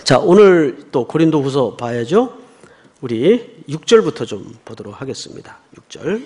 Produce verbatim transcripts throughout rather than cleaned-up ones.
자, 오늘 또 고린도후서 봐야죠. 우리 육 절부터 좀 보도록 하겠습니다. 육 절.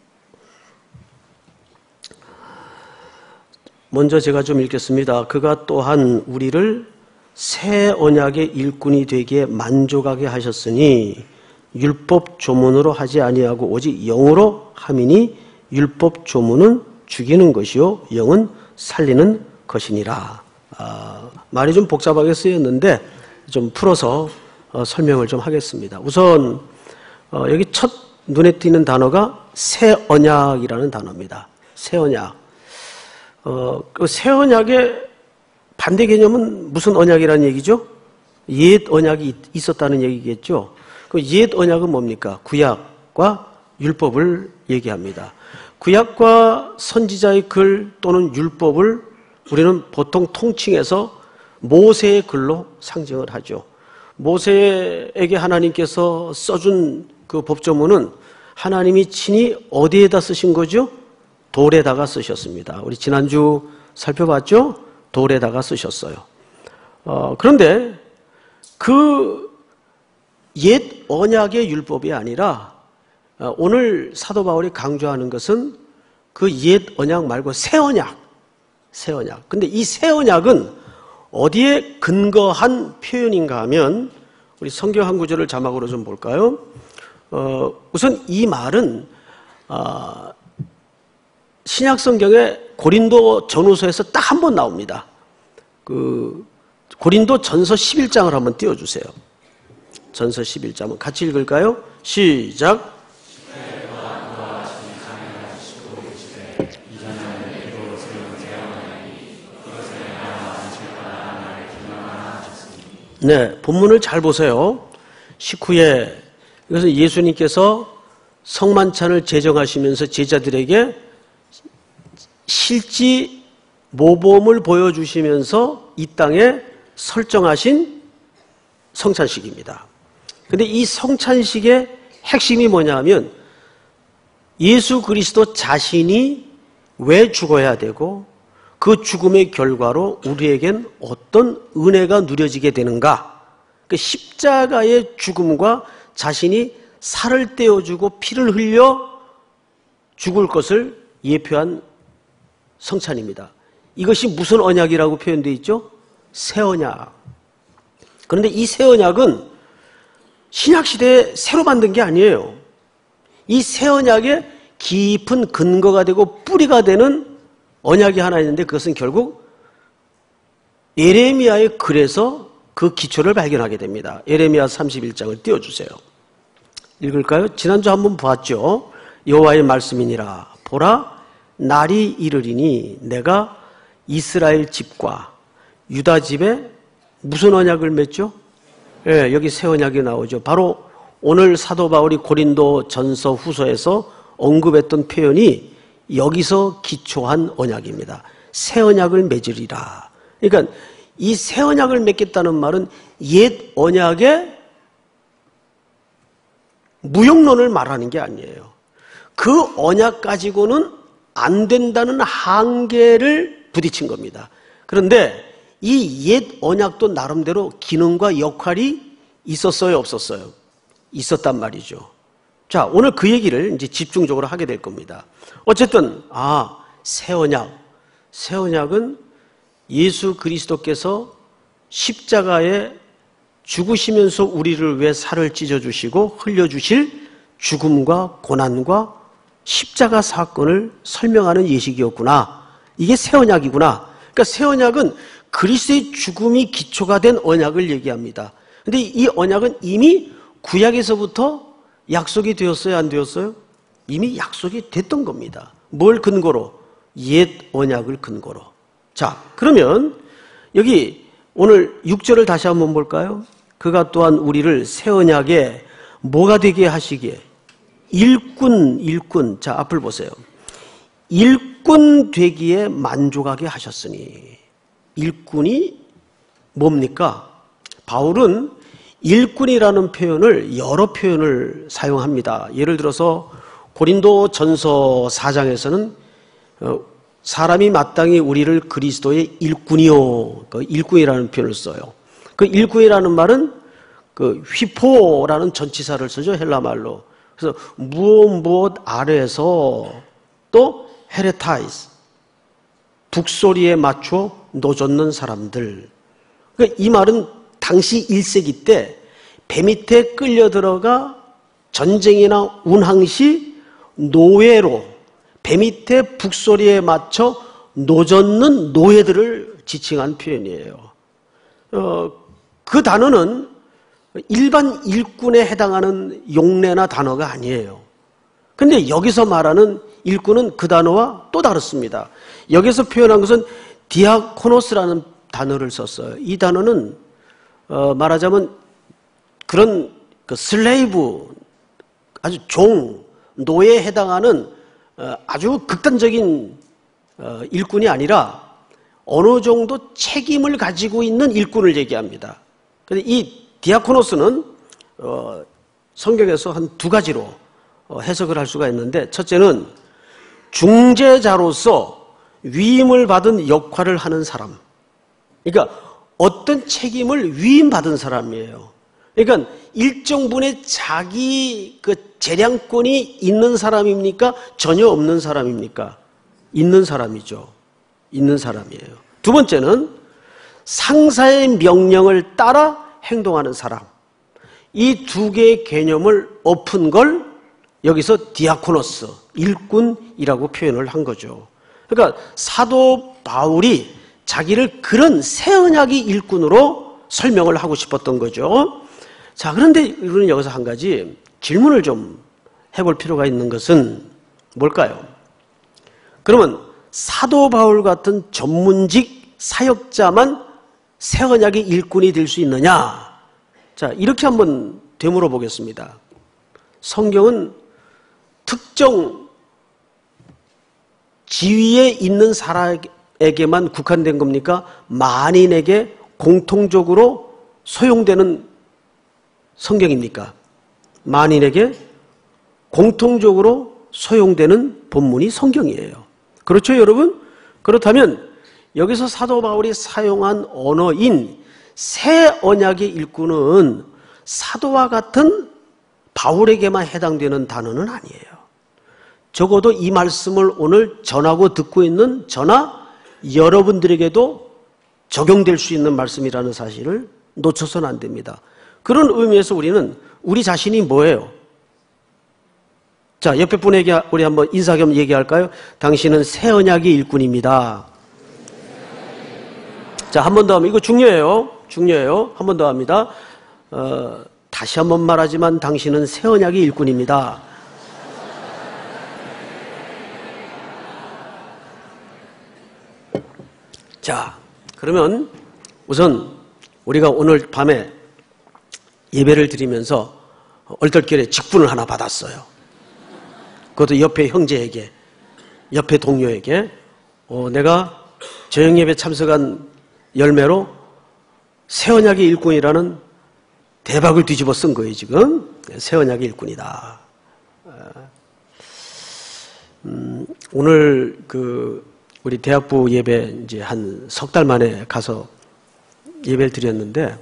먼저 제가 좀 읽겠습니다. 그가 또한 우리를 새 언약의 일꾼이 되기에 만족하게 하셨으니 율법 조문으로 하지 아니하고 오직 영으로 함이니 율법 조문은 죽이는 것이요 영은 살리는 것이니라. 아, 말이 좀 복잡하게 쓰였는데 좀 풀어서 어, 설명을 좀 하겠습니다. 우선 어, 여기 첫 눈에 띄는 단어가 새 언약이라는 단어입니다. 새 언약. 어, 그 새 언약의 반대 개념은 무슨 언약이라는 얘기죠? 옛 언약이 있었다는 얘기겠죠. 그 옛 언약은 뭡니까? 구약과 율법을 얘기합니다. 구약과 선지자의 글 또는 율법을 우리는 보통 통칭해서 모세의 글로 상징을 하죠. 모세에게 하나님께서 써준 그 법조문은 하나님이 친히 어디에다 쓰신 거죠? 돌에다가 쓰셨습니다. 우리 지난주 살펴봤죠? 돌에다가 쓰셨어요. 어, 그런데 그 옛 언약의 율법이 아니라 어, 오늘 사도 바울이 강조하는 것은 그 옛 언약 말고 새 언약, 새 언약. 근데 이 새 언약은 어디에 근거한 표현인가 하면 우리 성경 한 구절을 자막으로 좀 볼까요? 어, 우선 이 말은 어, 신약 성경의 고린도 전후서에서 딱 한 번 나옵니다. 그 고린도 전서 십일 장을 한번 띄워주세요. 전서 십일 장 같이 읽을까요? 시작. 네, 본문을 잘 보세요. 십구에 이것은 예수님께서 성만찬을 제정하시면서 제자들에게 실지 모범을 보여주시면서 이 땅에 설정하신 성찬식입니다. 그런데 이 성찬식의 핵심이 뭐냐 하면 예수 그리스도 자신이 왜 죽어야 되고 그 죽음의 결과로 우리에겐 어떤 은혜가 누려지게 되는가? 그 십자가의 죽음과 자신이 살을 떼어주고 피를 흘려 죽을 것을 예표한 성찬입니다. 이것이 무슨 언약이라고 표현되어 있죠? 새 언약. 그런데 이 새 언약은 신약시대에 새로 만든 게 아니에요. 이 새 언약의 깊은 근거가 되고 뿌리가 되는 언약이 하나 있는데 그것은 결국 예레미야의 글에서 그 기초를 발견하게 됩니다. 예레미야 삼십일 장을 띄워주세요. 읽을까요? 지난주 한번 보았죠. 여호와의 말씀이니라. 보라, 날이 이르리니 내가 이스라엘 집과 유다 집에 무슨 언약을 맺죠? 예, 여기 새 언약이 나오죠. 바로 오늘 사도 바울이 고린도 전서 후서에서 언급했던 표현이 여기서 기초한 언약입니다. 새 언약을 맺으리라. 그러니까 이 새 언약을 맺겠다는 말은 옛 언약의 무용론을 말하는 게 아니에요. 그 언약 가지고는 안 된다는 한계를 부딪힌 겁니다. 그런데 이 옛 언약도 나름대로 기능과 역할이 있었어요, 없었어요? 있었단 말이죠. 자, 오늘 그 얘기를 이제 집중적으로 하게 될 겁니다. 어쨌든, 아, 새 언약. 새 언약은 예수 그리스도께서 십자가에 죽으시면서 우리를 위해 살을 찢어주시고 흘려주실 죽음과 고난과 십자가 사건을 설명하는 예식이었구나. 이게 새 언약이구나. 그러니까 새 언약은 그리스도의 죽음이 기초가 된 언약을 얘기합니다. 그런데 이 언약은 이미 구약에서부터 약속이 되었어요, 안 되었어요? 이미 약속이 됐던 겁니다. 뭘 근거로? 옛 언약을 근거로. 자, 그러면 여기 오늘 육 절을 다시 한번 볼까요? 그가 또한 우리를 새 언약에 뭐가 되게 하시기에? 일꾼, 일꾼. 자, 앞을 보세요. 일꾼 되기에 만족하게 하셨으니. 일꾼이 뭡니까? 바울은 일꾼이라는 표현을 여러 표현을 사용합니다. 예를 들어서 고린도 전서 사 장에서는 사람이 마땅히 우리를 그리스도의 일꾼이요, 그 일꾼이라는 표현을 써요. 그 일꾼이라는 말은 그 휘포라는 전치사를 쓰죠, 헬라 말로. 그래서 무엇 무엇 아래에서 또 헤레타이스, 북소리에 맞춰 노젓는 사람들. 그러니까 이 말은 당시 일 세기 때 배 밑에 끌려 들어가 전쟁이나 운항시 노예로 배 밑에 북소리에 맞춰 노젓는 노예들을 지칭한 표현이에요. 어, 그 단어는 일반 일꾼에 해당하는 용례나 단어가 아니에요. 근데 여기서 말하는 일꾼은 그 단어와 또 다릅니다. 여기서 표현한 것은 디아코노스라는 단어를 썼어요. 이 단어는 어, 말하자면 그런 그 슬레이브, 아주 종, 노예에 해당하는 어, 아주 극단적인 어, 일꾼이 아니라 어느 정도 책임을 가지고 있는 일꾼을 얘기합니다. 그런데 이 디아코노스는 어, 성경에서 한 두 가지로 어, 해석을 할 수가 있는데, 첫째는 중재자로서 위임을 받은 역할을 하는 사람. 그러니까 어떤 책임을 위임받은 사람이에요. 그러니까 일정 분의 자기 그 재량권이 있는 사람입니까? 전혀 없는 사람입니까? 있는 사람이죠. 있는 사람이에요. 두 번째는 상사의 명령을 따라 행동하는 사람. 이 두 개의 개념을 엎은 걸 여기서 디아코노스, 일꾼이라고 표현을 한 거죠. 그러니까 사도 바울이 자기를 그런 새 언약의 일꾼으로 설명을 하고 싶었던 거죠. 자, 그런데 우리는 여기서 한 가지 질문을 좀 해볼 필요가 있는 것은 뭘까요? 그러면 사도 바울 같은 전문직 사역자만 새 언약의 일꾼이 될 수 있느냐? 자, 이렇게 한번 되물어 보겠습니다. 성경은 특정 지위에 있는 사람에게만 국한된 겁니까? 만인에게 공통적으로 소용되는 성경입니까? 만인에게 공통적으로 소용되는 본문이 성경이에요. 그렇죠, 여러분? 그렇다면 여기서 사도 바울이 사용한 언어인 새 언약의 일꾼은 사도와 같은 바울에게만 해당되는 단어는 아니에요. 적어도 이 말씀을 오늘 전하고 듣고 있는 저나 여러분들에게도 적용될 수 있는 말씀이라는 사실을 놓쳐서는 안 됩니다. 그런 의미에서 우리는 우리 자신이 뭐예요? 자, 옆에 분에게 우리 한번 인사 겸 얘기할까요? 당신은 새 언약의 일꾼입니다. 자, 한 번 더 하면, 이거 중요해요. 중요해요. 한 번 더 합니다. 어, 다시 한 번 말하지만 당신은 새 언약의 일꾼입니다. 자, 그러면 우선 우리가 오늘 밤에 예배를 드리면서 얼떨결에 직분을 하나 받았어요. 그것도 옆에 형제에게, 옆에 동료에게 어, 내가 저녁 예배 참석한 열매로 새 언약의 일꾼이라는 대박을 뒤집어 쓴 거예요. 지금 새 언약의 일꾼이다. 음, 오늘 그 우리 대학부 예배 이제 한 석 달 만에 가서 예배를 드렸는데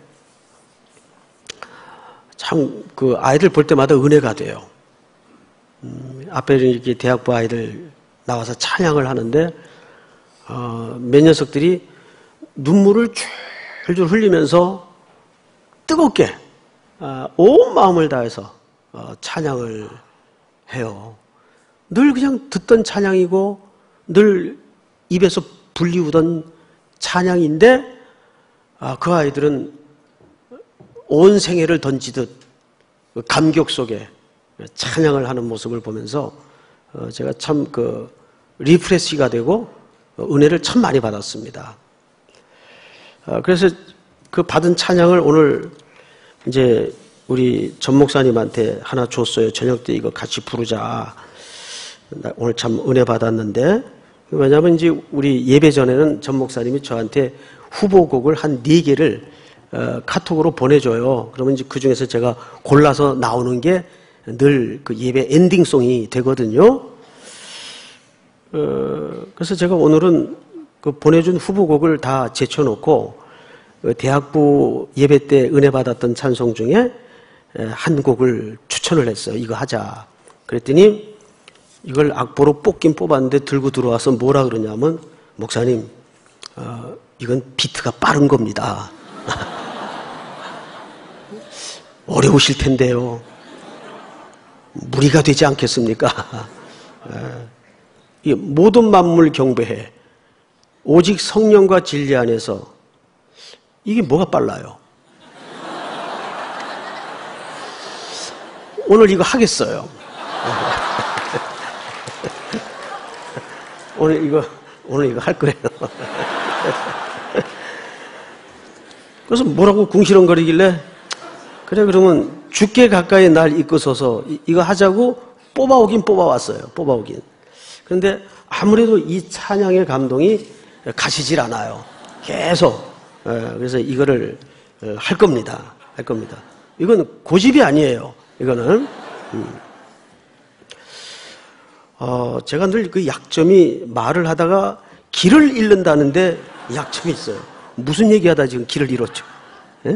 참 그 아이들 볼 때마다 은혜가 돼요. 음, 앞에 이렇게 대학부 아이들 나와서 찬양을 하는데 어, 몇 녀석들이 눈물을 줄줄 흘리면서 뜨겁게 어, 온 마음을 다해서 어, 찬양을 해요. 늘 그냥 듣던 찬양이고 늘 입에서 불리우던 찬양인데 아, 그 아이들은 온 생애를 던지듯 감격 속에 찬양을 하는 모습을 보면서 어, 제가 참 그 리프레시가 되고 어, 은혜를 참 많이 받았습니다. 어, 그래서 그 받은 찬양을 오늘 이제 우리 전 목사님한테 하나 줬어요. 저녁 때 이거 같이 부르자. 오늘 참 은혜 받았는데, 왜냐하면 이제 우리 예배 전에는 전 목사님이 저한테 후보곡을 한 네 개를 어, 카톡으로 보내줘요. 그러면 이제 그 중에서 제가 골라서 나오는 게 늘 그 예배 엔딩송이 되거든요. 어, 그래서 제가 오늘은 그 보내준 후보곡을 다 제쳐놓고 대학부 예배 때 은혜 받았던 찬송 중에 한 곡을 추천을 했어요. 이거 하자. 그랬더니 이걸 악보로 뽑긴 뽑았는데 들고 들어와서 뭐라 그러냐면, 목사님, 어, 이건 비트가 빠른 겁니다. 어려우실 텐데요. 무리가 되지 않겠습니까? 이 모든 만물 경배해. 오직 성령과 진리 안에서. 이게 뭐가 빨라요? 오늘 이거 하겠어요. 오늘 이거, 오늘 이거 할 거예요. 그래서 뭐라고 궁시렁거리길래, 그래, 그러면 죽게 가까이 날 이끄소서, 이거 하자고 뽑아오긴 뽑아왔어요. 뽑아오긴. 그런데 아무래도 이 찬양의 감동이 가시질 않아요. 계속. 그래서 이거를 할 겁니다. 할 겁니다. 이건 고집이 아니에요. 이거는. 어, 제가 늘 그 약점이 말을 하다가 길을 잃는다는데 약점이 있어요. 무슨 얘기하다 지금 길을 잃었죠? 예?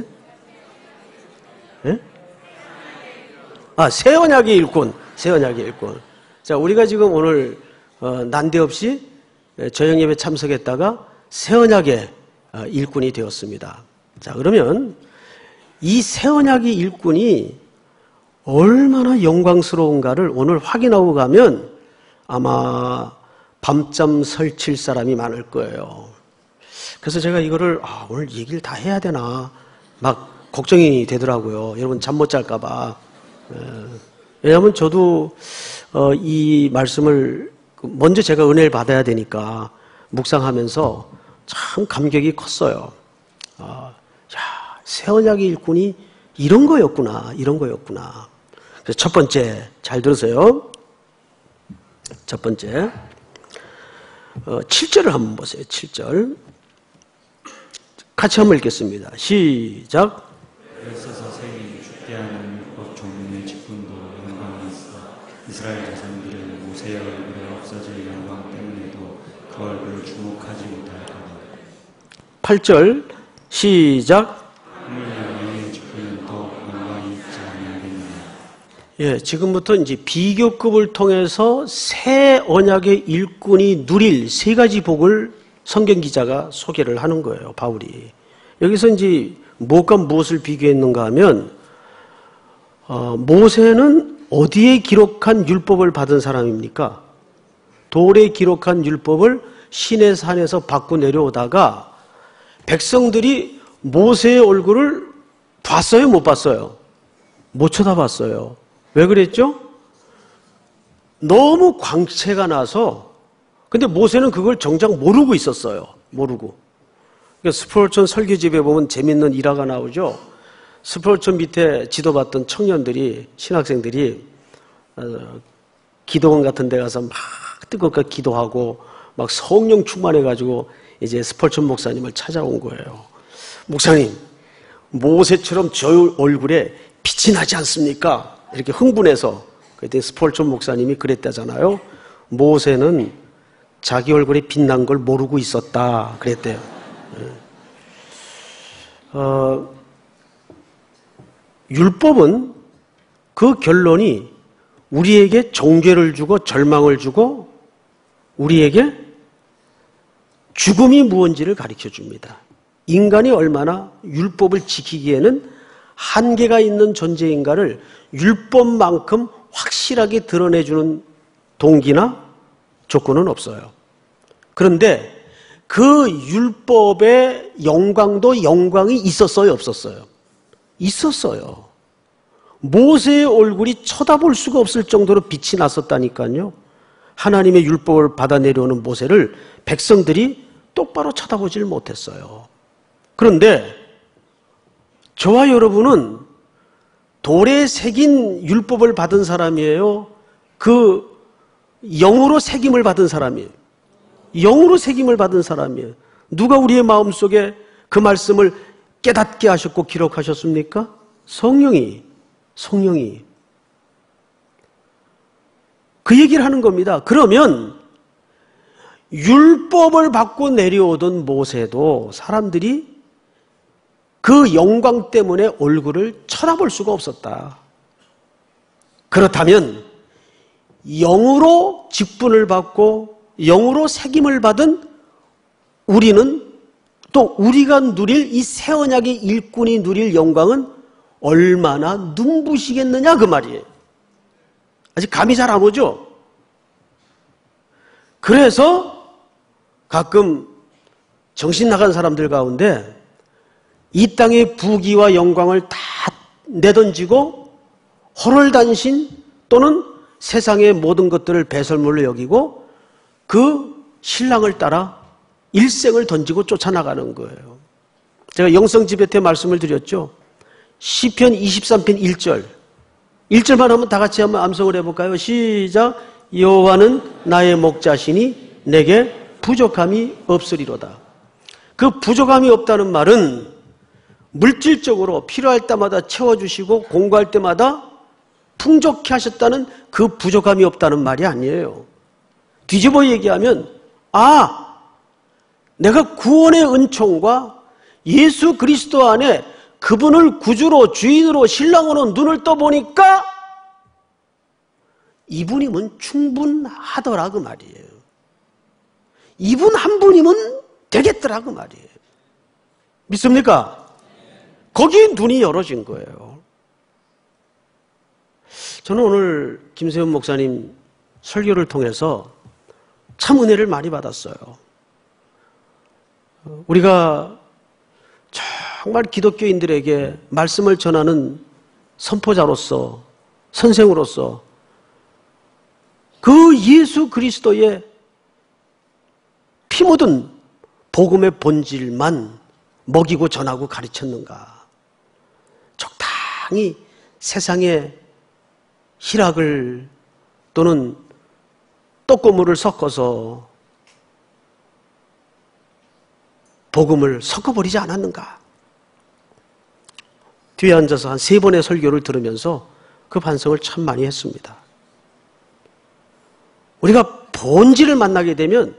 예? 아, 새 언약의 일꾼. 새 언약의 일꾼. 자, 우리가 지금 오늘 어, 난데없이 저녁 예배 참석했다가 새 언약의 어, 일꾼이 되었습니다. 자, 그러면 이 새 언약의 일꾼이 얼마나 영광스러운가를 오늘 확인하고 가면 아마 밤잠 설칠 사람이 많을 거예요. 그래서 제가 이거를 아, 오늘 얘기를 다 해야 되나 막 걱정이 되더라고요. 여러분 잠 못 잘까 봐. 왜냐하면 저도 어, 이 말씀을 먼저 제가 은혜를 받아야 되니까 묵상하면서 참 감격이 컸어요. 아, 야, 새 언약의 일꾼이 이런 거였구나, 이런 거였구나. 그래서 첫 번째, 잘 들으세요. 첫 번째, 어, 칠 절을 한번 보세요. 칠 절. 같이 한번 읽겠습니다. 시작. 애써서 세이 죽게 하는 율법 종류의 직분도 영광이 있어 이스라엘 자손들은 모세의 얼굴에 없어질 영광 때문에도 그 얼굴을 주목하지 못할 거다. 팔 절 시작. 하물며 직분은 더욱 영광이 있지 아니하겠느냐. 예, 지금부터 이제 비교급을 통해서 새 언약의 일꾼이 누릴 세 가지 복을 성경 기자가 소개를 하는 거예요, 바울이. 여기서 이제 무엇과 무엇을 비교했는가 하면, 어, 모세는 어디에 기록한 율법을 받은 사람입니까? 돌에 기록한 율법을 시내 산에서 받고 내려오다가 백성들이 모세의 얼굴을 봤어요, 못 봤어요? 못 쳐다봤어요. 왜 그랬죠? 너무 광채가 나서. 근데 모세는 그걸 정작 모르고 있었어요. 모르고. 그러니까 스폴천 설교집에 보면 재밌는 일화가 나오죠. 스폴천 밑에 지도받던 청년들이, 신학생들이 어, 기도원 같은 데 가서 막 뜨겁게 기도하고 막 성령 충만해가지고 이제 스폴천 목사님을 찾아온 거예요. 목사님, 모세처럼 저 얼굴에 빛이 나지 않습니까? 이렇게 흥분해서. 그때 스폴천 목사님이 그랬다잖아요. 모세는 자기 얼굴에 빛난 걸 모르고 있었다. 그랬대요. 어, 율법은 그 결론이 우리에게 정죄를 주고 절망을 주고 우리에게 죽음이 무언지를 가르쳐 줍니다. 인간이 얼마나 율법을 지키기에는 한계가 있는 존재인가를 율법만큼 확실하게 드러내주는 동기나 조건은 없어요. 그런데 그 율법의 영광도 영광이 있었어요, 없었어요? 있었어요. 모세의 얼굴이 쳐다볼 수가 없을 정도로 빛이 났었다니까요. 하나님의 율법을 받아 내려오는 모세를 백성들이 똑바로 쳐다보질 못했어요. 그런데 저와 여러분은 돌에 새긴 율법을 받은 사람이에요? 그 영으로 새김을 받은 사람이에요? 영으로 새김을 받은 사람이에요. 누가 우리의 마음속에 그 말씀을 깨닫게 하셨고 기록하셨습니까? 성령이, 성령이. 그 얘기를 하는 겁니다. 그러면 율법을 받고 내려오던 모세도 사람들이 그 영광 때문에 얼굴을 쳐다볼 수가 없었다. 그렇다면 영으로 직분을 받고 영으로 책임을 받은 우리는 또 우리가 누릴 이 새 언약의 일꾼이 누릴 영광은 얼마나 눈부시겠느냐 그 말이에요. 아직 감이 잘 안 오죠? 그래서 가끔 정신 나간 사람들 가운데 이 땅의 부귀와 영광을 다 내던지고 허롤단신 또는 세상의 모든 것들을 배설물로 여기고 그 신랑을 따라 일생을 던지고 쫓아나가는 거예요. 제가 영성집회 때 말씀을 드렸죠. 시편 이십삼 편 일 절. 일 절만 한번 다 같이 한번 암송을 해볼까요? 시작. 여호와는 나의 목자시니 내게 부족함이 없으리로다. 그 부족함이 없다는 말은 물질적으로 필요할 때마다 채워주시고 공부할 때마다 풍족케 하셨다는 그 부족함이 없다는 말이 아니에요. 뒤집어 얘기하면 아 내가 구원의 은총과 예수 그리스도 안에 그분을 구주로 주인으로 신랑으로 눈을 떠보니까 이분이면 충분하더라 그 말이에요. 이분 한 분이면 되겠더라 그 말이에요. 믿습니까? 거기에 눈이 열어진 거예요. 저는 오늘 김세훈 목사님 설교를 통해서 참 은혜를 많이 받았어요. 우리가 정말 기독교인들에게 말씀을 전하는 선포자로서 선생으로서 그 예수 그리스도의 피 묻은 복음의 본질만 먹이고 전하고 가르쳤는가? 적당히 세상의 희락을 또는 떡고물을 섞어서 복음을 섞어버리지 않았는가? 뒤에 앉아서 한 세 번의 설교를 들으면서 그 반성을 참 많이 했습니다. 우리가 본질을 만나게 되면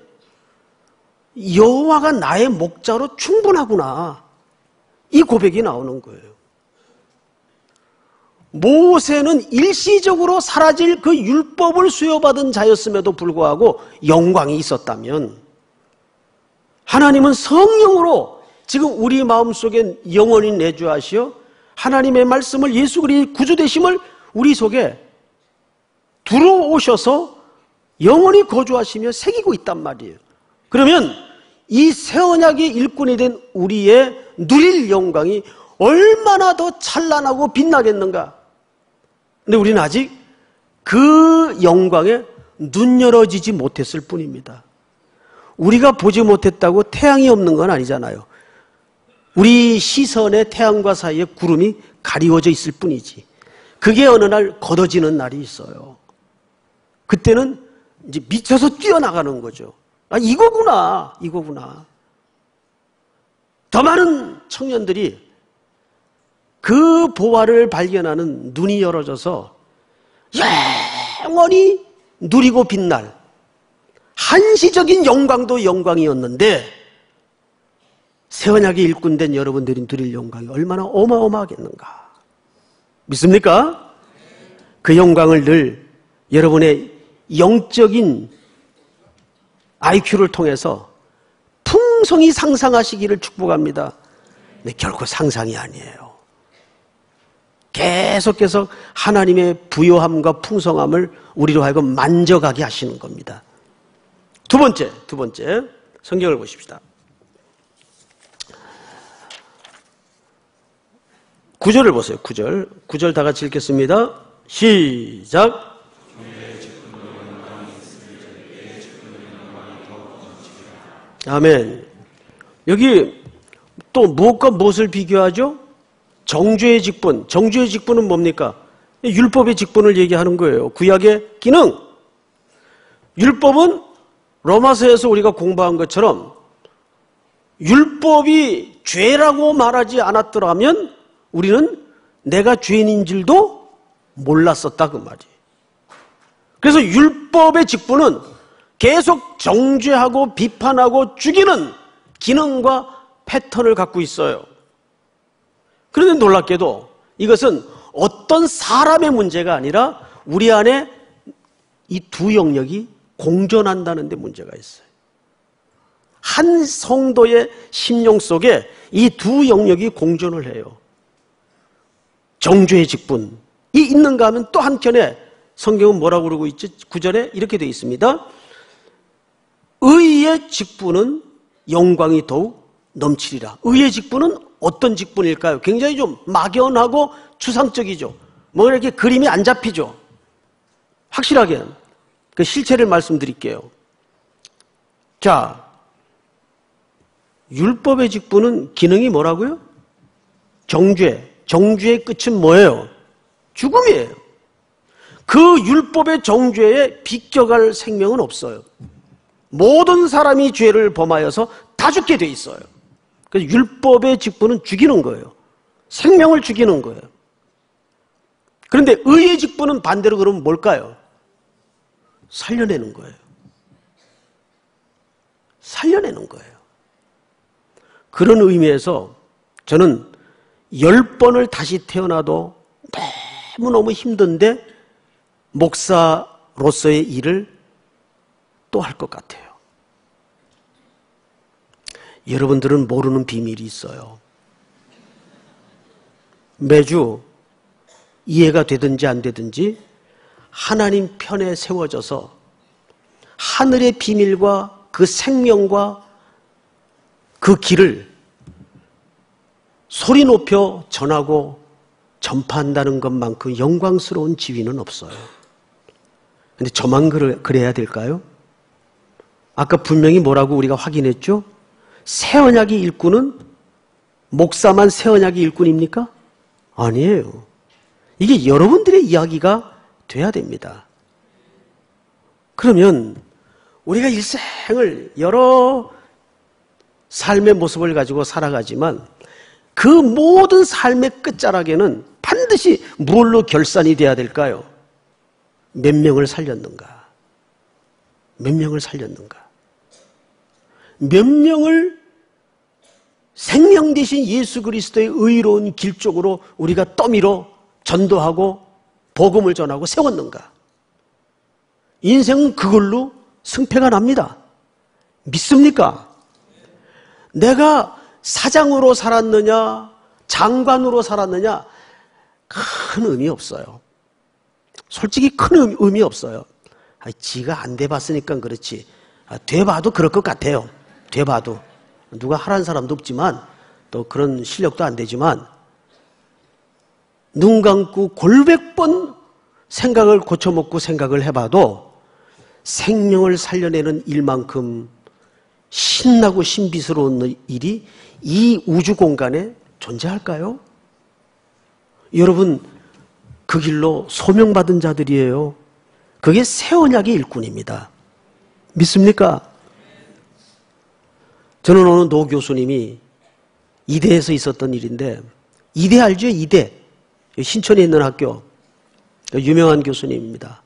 여호와가 나의 목자로 충분하구나. 이 고백이 나오는 거예요. 모세는 일시적으로 사라질 그 율법을 수여받은 자였음에도 불구하고 영광이 있었다면 하나님은 성령으로 지금 우리 마음속에 영원히 내주하시어 하나님의 말씀을 예수 그리스도의 구주되심을 우리 속에 들어오셔서 영원히 거주하시며 새기고 있단 말이에요. 그러면 이 새 언약의 일꾼이 된 우리의 누릴 영광이 얼마나 더 찬란하고 빛나겠는가? 근데 우리는 아직 그 영광에 눈 열어지지 못했을 뿐입니다. 우리가 보지 못했다고 태양이 없는 건 아니잖아요. 우리 시선의 태양과 사이에 구름이 가리워져 있을 뿐이지. 그게 어느 날 걷어지는 날이 있어요. 그때는 이제 미쳐서 뛰어나가는 거죠. 아, 이거구나, 이거구나. 더 많은 청년들이 그 보화를 발견하는 눈이 열어져서 영원히 누리고 빛날 한시적인 영광도 영광이었는데 새 언약의 일꾼된 여러분들이 누릴 영광이 얼마나 어마어마하겠는가. 믿습니까? 그 영광을 늘 여러분의 영적인 아이큐를 통해서 풍성히 상상하시기를 축복합니다. 근데 결코 상상이 아니에요. 계속해서 하나님의 부요함과 풍성함을 우리로 하여금 만져가게 하시는 겁니다. 두 번째, 두 번째 성경을 보십시다. 구 절을 보세요. 구 절. 구 절 다 같이 읽겠습니다. 시작. 아멘. 여기 또 무엇과 무엇을 비교하죠? 정죄의 직분. 정죄의 직분은 뭡니까? 율법의 직분을 얘기하는 거예요. 구약의 기능. 율법은 로마서에서 우리가 공부한 것처럼 율법이 죄라고 말하지 않았더라면 우리는 내가 죄인인 줄도 몰랐었다 그 말이에요. 그래서 율법의 직분은 계속 정죄하고 비판하고 죽이는 기능과 패턴을 갖고 있어요. 그런데 놀랍게도 이것은 어떤 사람의 문제가 아니라 우리 안에 이 두 영역이 공존한다는 데 문제가 있어요. 한 성도의 심령 속에 이 두 영역이 공존을 해요. 정죄의 직분이 있는가 하면 또 한켠에 성경은 뭐라고 그러고 있지? 구절에 이렇게 되어 있습니다. 의의 직분은 영광이 더욱 넘치리라. 의의 직분은 어떤 직분일까요? 굉장히 좀 막연하고 추상적이죠. 뭐 이렇게 그림이 안 잡히죠. 확실하게 그 실체를 말씀드릴게요. 자, 율법의 직분은 기능이 뭐라고요? 정죄. 정죄의 끝은 뭐예요? 죽음이에요. 그 율법의 정죄에 비껴갈 생명은 없어요. 모든 사람이 죄를 범하여서 다 죽게 돼 있어요. 그래서 율법의 직분은 죽이는 거예요. 생명을 죽이는 거예요. 그런데 의의 직분은 반대로 그러면 뭘까요? 살려내는 거예요. 살려내는 거예요. 그런 의미에서 저는 열 번을 다시 태어나도 너무너무 힘든데 목사로서의 일을 또 할 것 같아요. 여러분들은 모르는 비밀이 있어요. 매주 이해가 되든지 안 되든지 하나님 편에 세워져서 하늘의 비밀과 그 생명과 그 길을 소리 높여 전하고 전파한다는 것만큼 영광스러운 지위는 없어요. 근데 저만 그래야 될까요? 아까 분명히 뭐라고 우리가 확인했죠? 새 언약의 일꾼은 목사만 새 언약의 일꾼입니까? 아니에요. 이게 여러분들의 이야기가 돼야 됩니다. 그러면 우리가 일생을 여러 삶의 모습을 가지고 살아가지만 그 모든 삶의 끝자락에는 반드시 무엇로 결산이 돼야 될까요? 몇 명을 살렸는가? 몇 명을 살렸는가? 몇 명을 생명 대신 예수 그리스도의 의로운 길 쪽으로 우리가 떠밀어 전도하고 복음을 전하고 세웠는가? 인생은 그걸로 승패가 납니다. 믿습니까? 내가 사장으로 살았느냐 장관으로 살았느냐 큰 의미 없어요. 솔직히 큰 의미 없어요. 아, 지가 안 돼봤으니까 그렇지. 아, 돼봐도 그럴 것 같아요. 돼봐도. 누가 하라는 사람도 없지만 또 그런 실력도 안 되지만 눈 감고 골백 번 생각을 고쳐먹고 생각을 해봐도 생명을 살려내는 일만큼 신나고 신비스러운 일이 이 우주 공간에 존재할까요? 여러분 그 길로 소명받은 자들이에요. 그게 새 언약의 일꾼입니다. 믿습니까? 저는 오늘 노 교수님이 이대에서 있었던 일인데 이대 알죠? 이대. 신촌에 있는 학교. 유명한 교수님입니다.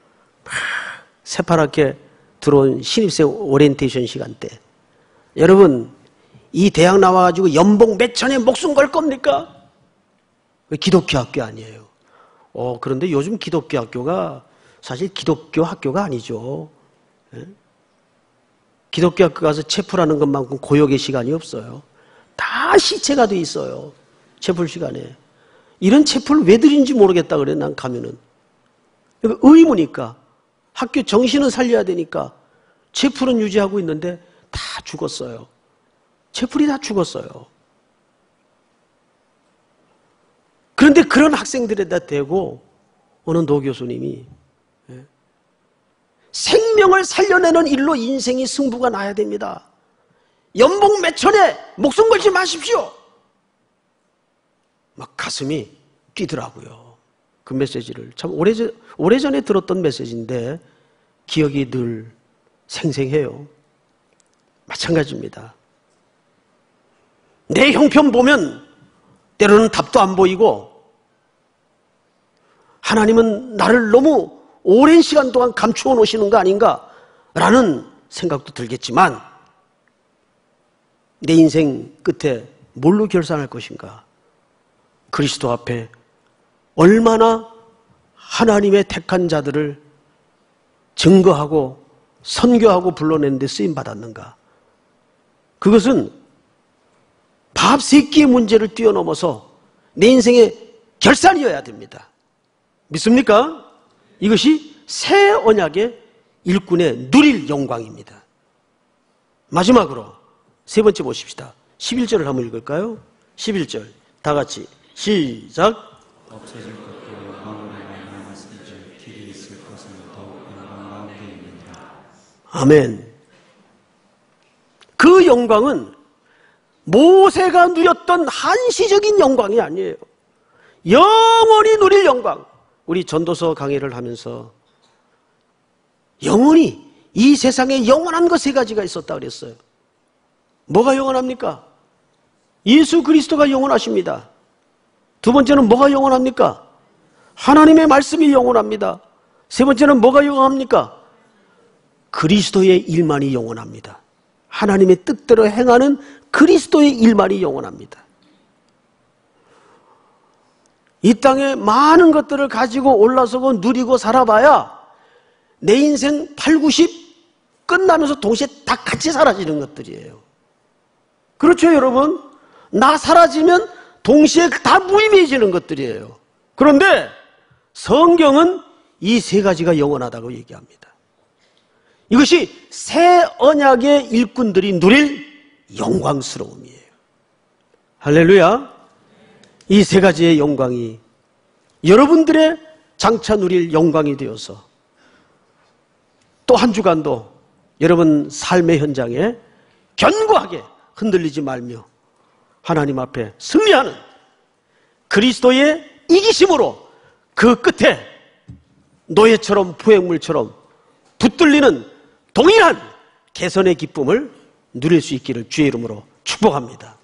새파랗게 들어온 신입생 오리엔테이션 시간 때 여러분 이 대학 나와가지고 연봉 몇 천에 목숨 걸 겁니까? 기독교 학교 아니에요. 어, 그런데 요즘 기독교 학교가 사실 기독교 학교가 아니죠. 예? 기독교 학교 가서 체풀하는 것만큼 고역의 시간이 없어요. 다 시체가 돼 있어요. 체풀 시간에. 이런 체풀을 왜 드린지 모르겠다 그래 난 가면은. 의무니까. 학교 정신은 살려야 되니까 체풀은 유지하고 있는데 다 죽었어요. 체풀이 다 죽었어요. 그런데 그런 학생들에다 대고 어느 노 교수님이 생명을 살려내는 일로 인생이 승부가 나야 됩니다. 연봉 몇 천에 목숨 걸지 마십시오. 막 가슴이 뛰더라고요. 그 메시지를 참 오래전, 오래전에 들었던 메시지인데 기억이 늘 생생해요. 마찬가지입니다. 내 형편 보면 때로는 답도 안 보이고 하나님은 나를 너무 오랜 시간 동안 감추어 놓으시는 거 아닌가라는 생각도 들겠지만 내 인생 끝에 뭘로 결산할 것인가? 그리스도 앞에 얼마나 하나님의 택한 자들을 증거하고 선교하고 불러내는 데 쓰임받았는가. 그것은 밥 세 끼의 문제를 뛰어넘어서 내 인생의 결산이어야 됩니다. 믿습니까? 이것이 새 언약의 일꾼의 누릴 영광입니다. 마지막으로 세 번째 보십시다. 십일 절을 한번 읽을까요? 십일 절 다 같이 시작. 없어질 것도 영광으로 말미암았은즉 길이 있을 것은 더욱 영광 가운데 있느니라. 아멘. 그 영광은 모세가 누렸던 한시적인 영광이 아니에요. 영원히 누릴 영광. 우리 전도서 강의를 하면서 영원히 이 세상에 영원한 것 세 가지가 있었다 그랬어요. 뭐가 영원합니까? 예수 그리스도가 영원하십니다. 두 번째는 뭐가 영원합니까? 하나님의 말씀이 영원합니다. 세 번째는 뭐가 영원합니까? 그리스도의 일만이 영원합니다. 하나님의 뜻대로 행하는 그리스도의 일만이 영원합니다. 이 땅에 많은 것들을 가지고 올라서고 누리고 살아봐야 내 인생 팔, 구십 끝나면서 동시에 다 같이 사라지는 것들이에요. 그렇죠, 여러분? 나 사라지면 동시에 다 무의미해지는 것들이에요. 그런데 성경은 이 세 가지가 영원하다고 얘기합니다. 이것이 새 언약의 일꾼들이 누릴 영광스러움이에요. 할렐루야. 이 세 가지의 영광이 여러분들의 장차 누릴 영광이 되어서 또 한 주간도 여러분 삶의 현장에 견고하게 흔들리지 말며 하나님 앞에 승리하는 그리스도의 이기심으로 그 끝에 노예처럼 포획물처럼 붙들리는 동일한 개선의 기쁨을 누릴 수 있기를 주의 이름으로 축복합니다.